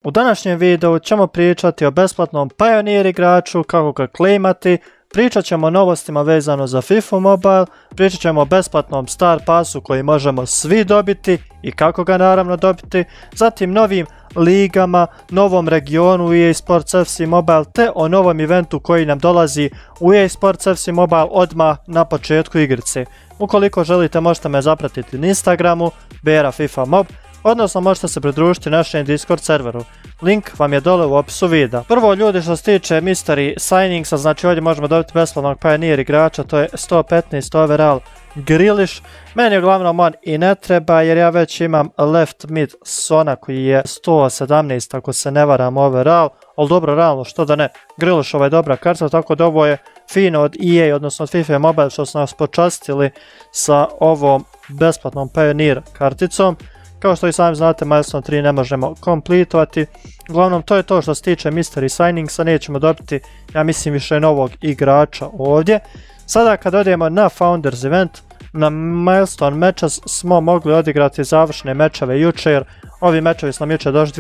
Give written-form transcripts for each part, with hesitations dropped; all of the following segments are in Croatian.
U današnjem videu ćemo pričati o besplatnom Pioneer igraču, kako ga claimati, pričat ćemo o novostima vezano za FIFA Mobile, pričat ćemo o besplatnom Star Passu koji možemo svi dobiti i kako ga naravno dobiti, zatim novim ligama, novom regionu u EA Sports FC Mobile te o novom eventu koji nam dolazi u EA Sports FC Mobile odmah na početku igrice. Ukoliko želite možete me zapratiti na Instagramu Bera FIFA Mob, odnosno možete se pridružiti našem Discord serveru. Link vam je dole u opisu videa. Prvo ljudi, što se tiče Mystery Signingsa, znači ovdje možemo dobiti besplatnog Pioneer igrača, to je 115 overall Grealish. Meni uglavnom on i ne treba jer ja već imam left mid Sona koji je 117 ako se ne varam overall, ali dobro, realno što da ne, Grealish je dobra karta, tako da ovo je fino od EA, odnosno od FIFA Mobile što su nas počastili sa ovom besplatnom Pioneer karticom. Kao što i sami znate, Milestone 3 ne možemo kompletovati. Uglavnom, to je to što se tiče Mystery Signingsa, nećemo dobiti, ja mislim, više novog igrača ovdje. Sada kad odemo na Founders Event, na Milestone Matches smo mogli odigrati završne mečeve jučer. Ovi mečevi su nam jučer došli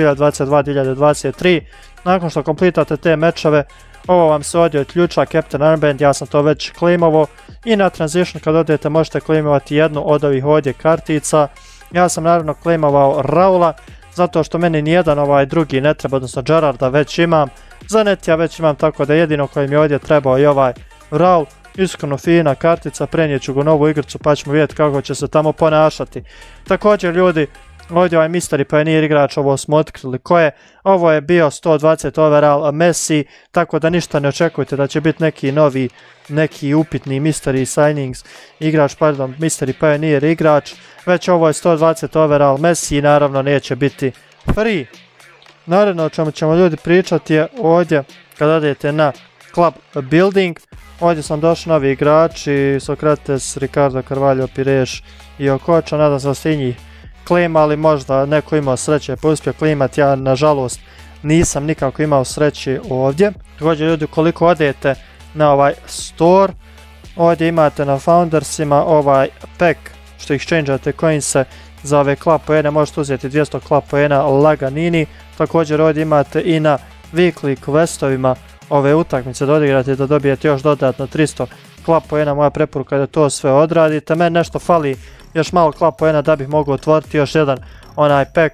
2022-2023. Nakon što kompletate te mečeve, ovo vam se ovdje otključa Captain Armband, ja sam to već claimovao. I na Transition kad odete možete claimovati jednu od ovih ovdje kartica. Ja sam naravno claimovao Raula, zato što meni nijedan ovaj drugi ne treba, odnosno Gerrarda već imam. Zanet ja već imam, tako da jedino koji mi je ovdje trebao i ovaj Raul. Iskreno fina kartica, prenijeću ga u novu igricu pa ćemo vidjeti kako će se tamo ponašati. Također ljudi, ovdje ovaj Mystery Pioneer igrač, ovo smo otkrili ko je. Ovo je bio 120 overall Messi, tako da ništa ne očekujte da će biti neki novi, neki upitni Mystery Signings igrač, pardon, Mystery Pioneer igrač. Već ovo je 120 overall Messi i naravno neće biti free. Naravno o čemu ćemo ljudi pričati je ovdje kad odete na Club Building. Ovdje sam došli novi igrači, Sokrates, Ricardo Carvalho, Pires i Okocha, nadam se da ste i njih claimali, možda neko imao sreće pa uspio claimati, ja nažalost nisam nikako imao sreće ovdje. Također ljudi, koliko odete na ovaj store, ovdje imate na Foundersima ovaj pack što exchangeate coinse za ove club poene, možete uzeti 200 club poena laganini. Također ovdje imate i na weekly questovima ove utakmice da odigrate da dobijete još dodatno 300 club poena. Moja preporuka je da to sve odradite. Meni nešto fali još malo club poena da bih mogao otvoriti još jedan onaj pack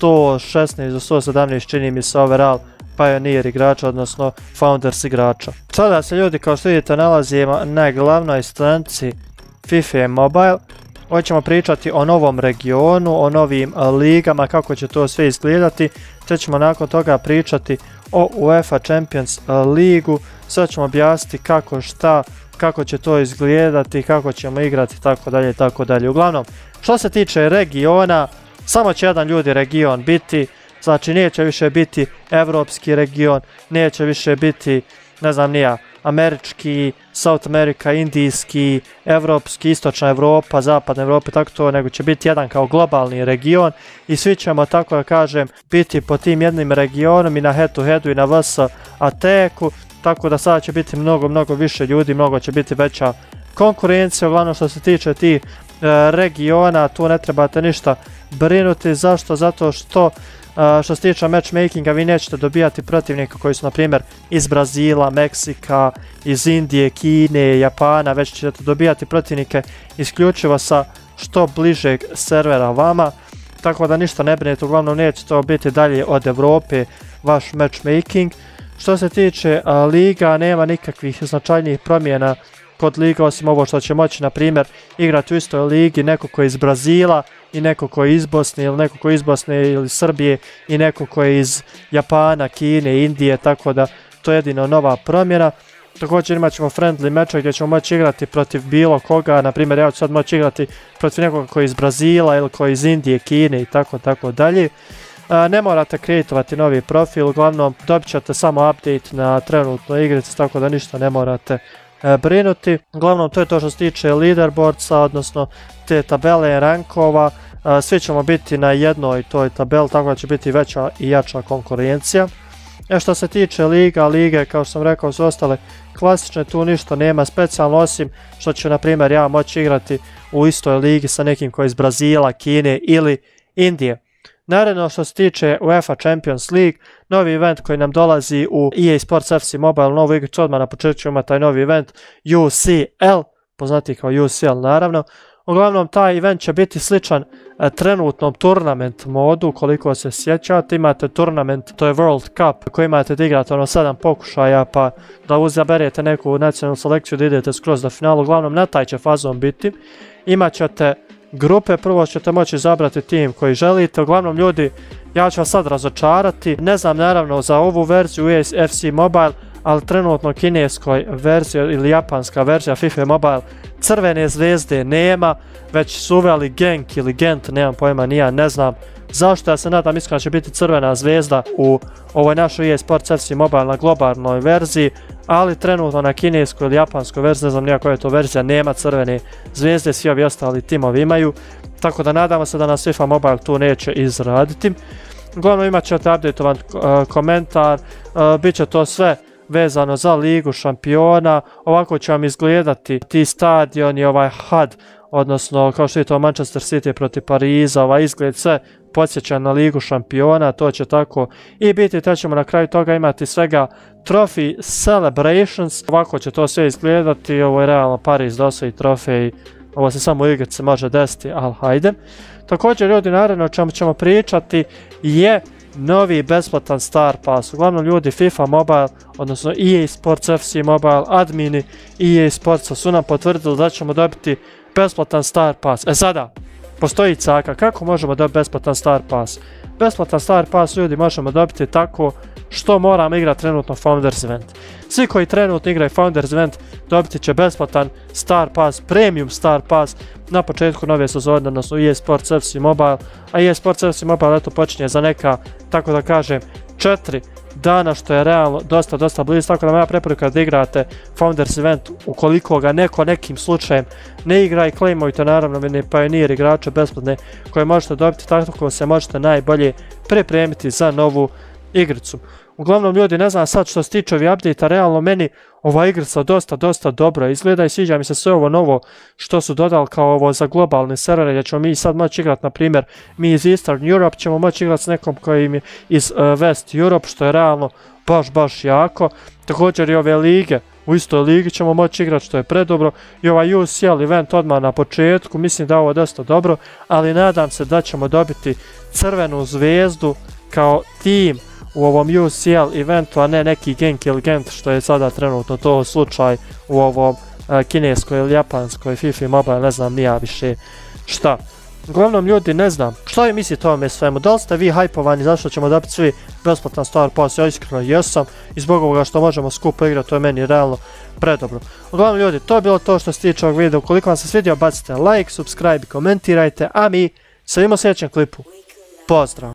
116 do 117 čini mi se overall Pioneer igrača, odnosno Founders igrača. Sada se ljudi, kao što vidite, nalazimo na glavnoj stranici FIFA Mobile. Ovdje ćemo pričati o novom regionu, o novim ligama, kako će to sve izgledati. Te ćemo nakon toga pričati o UEFA Champions ligu. Sve ćemo objasniti kako, šta, kako će to izgledati, kako ćemo igrati, tako dalje, tako dalje. Uglavnom, što se tiče regiona, samo će jedan ljudi region biti. Znači neće više biti evropski region, neće više biti, ne znam nija, američki, South America, indijski, evropski, istočna Evropa, zapadna Evropa, tako to, nego će biti jedan kao globalni region i svi ćemo, tako da kažem, biti po tim jednim regionom i na head to headu i na vs ateku, tako da sada će biti mnogo više ljudi, mnogo će biti veća konkurencija. Uglavnom što se tiče tih regiona, tu ne trebate ništa brinuti. Zašto? Zato što što se tiče matchmakinga vi nećete dobijati protivnika koji su na primjer iz Brazila, Meksika, iz Indije, Kine, Japana, već ćete dobijati protivnike isključivo sa što bližeg servera vama, tako da ništa ne brinete, uglavnom neće to biti dalje od Evrope vaš matchmaking. Što se tiče liga, nema nikakvih značajnijih promjena kod liga, osim ovo što će moći na primjer igrati u istoj ligi neko koji je iz Brazila i neko koji je iz Bosne, ili neko koji je iz Bosne ili Srbije i neko koji je iz Japana, Kine, Indije, tako da to je jedino nova promjena. Također imat ćemo friendly meče gdje ćemo moći igrati protiv bilo koga, na primjer ja ću sad moći igrati protiv nekoga koji je iz Brazila ili koji je iz Indije, Kine i tako dalje. Ne morate kreatovati novi profil, uglavnom dobit ćete samo update na trenutnoj igrici, tako da ništa ne morate brinuti. Uglavnom to je to što se tiče leaderboardsa, odnosno te tabele rankova. Svi ćemo biti na jednoj toj tabeli, tako da će biti veća i jača konkurencija. Što se tiče lige, kao što sam rekao, su ostale klasične, tu ništa nema specijalno, osim što ću na primjer ja moći igrati u istoj ligi sa nekim koji je iz Brazila, Kine ili Indije. Naredno što se tiče UEFA Champions League, novi event koji nam dolazi u EA Sports FC Mobile, novu igricu, odmah na početku ima taj novi event UCL, poznati kao UCL naravno. Uglavnom taj event će biti sličan trenutnom tournament modu, koliko se sjećate, imate tournament, to je World Cup koji imate da igrate 7 pokušaja pa da uzaberete neku nacionalnu selekciju da idete skroz do finala, uglavnom na taj će fazon biti. Imat ćete grupe, prvo ćete moći izabrati tim koji želite, uglavnom ljudi, ja ću vas sad razočarati, ne znam naravno za ovu verziju EA FC Mobile, ali trenutno kineskoj verziji ili japanska verzija FIFA Mobile crvene zvezde nema, već su uveli Genk ili Gent, nemam pojma, nija, ne znam zašto, ja se nadam iskreno će biti crvena zvezda u ovoj našoj EA Sports FC Mobile na globalnoj verziji, ali trenutno na kineskoj ili japanskoj verziji, ne znam nija koja je to verzija, nema crvene zvezde, svi ovi ostali timovi imaju, tako da nadamo se da nas FIFA Mobile tu neće izraditi. Uglavnom imat ćete updatetovan komentar, bit će to sve vezano za Ligu šampiona, ovako će vam izgledati ti stadioni, ovaj HUD, odnosno kao što je to Manchester City protiv Pariza, ovaj izgled sve podsjeća na Ligu šampiona, to će tako i biti, te ćemo na kraju toga imati svega Trophy Celebrations, ovako će to sve izgledati, ovo je realno Pariz da osvoji trofej, ovo se samo u igrici može desiti, ali hajde. Također ljudi, naravno o čemu ćemo pričati je novi besplatan Star Pass. Uglavnom ljudi, FIFA Mobile, odnosno EA Sports FC Mobile, admini EA Sportsa su nam potvrdili da ćemo dobiti besplatan Star Pass. E sada, postoji caka, kako možemo dobiti besplatan Star Pass? Besplatan Star Pass ljudi možemo dobiti tako što moramo igrati trenutno Founders Event. Svi koji trenutno igraju Founders Event dobiti će besplatan Star Pass, Premium Star Pass na početku nove sezone, odnosno EA Sports FC Mobile, a EA Sports FC Mobile eto počinje za neka, tako da kažem, 4 dana, što je realno dosta blizu, tako da moja preporuka da igrate Founders Event ukoliko ga nekim slučajem ne igra i claimujte naravno Pioneer igrače besplatne koje možete dobiti, tako se možete najbolje pripremiti za novu igricu. Uglavnom ljudi, ne znam sad što se tiče ovih update-a, realno meni ova igrica dosta dobro izgleda i sviđa mi se sve ovo novo što su dodali kao ovo za globalne servere, gdje ćemo mi sad moći igrati, na primjer, mi iz Eastern Europe ćemo moći igrati s nekom koji je iz West Europe, što je realno baš jako. Također i ove lige, u istoj ligi ćemo moći igrati, što je predobro, i ovaj UCL event odmah na početku, mislim da je ovo dosta dobro, ali nadam se da ćemo dobiti crvenu zvezdu kao tim u ovom UCL eventu, a ne neki Genk ili Gent, što je sada trenutno to slučaj u ovom kineskoj ili japanskoj FIFA Mobile, ne znam nija više šta. Uglavnom ljudi, ne znam, šta vi mislite o ovome svemu, da li ste vi hajpovani zašto ćemo dobiti svi besplatan Star Pass? Ja iskreno jesam i zbog ovoga što možemo skupo igrati, to je meni realno predobro. Uglavnom ljudi, to je bilo to što se tiče ovog videa, ukoliko vam se svidio bacite like, subscribe i komentirajte, a mi se vidimo u sljedećem klipu. Pozdrav!